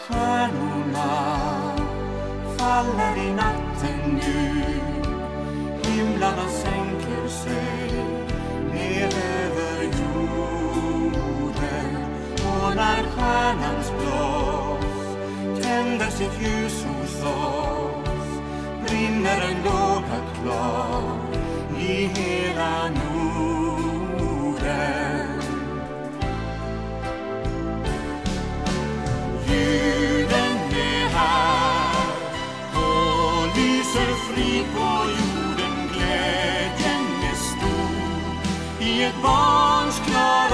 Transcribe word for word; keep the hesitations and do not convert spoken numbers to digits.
Stjärnorna faller i natten nu, himlarna sänker sig ner över jorden. Och när stjärnans blås tänder sitt ljus hos oss, brinner en låga klar i hela Norden. Juden är här och lyser frid på jorden. Glädjen är stor i ett barns klara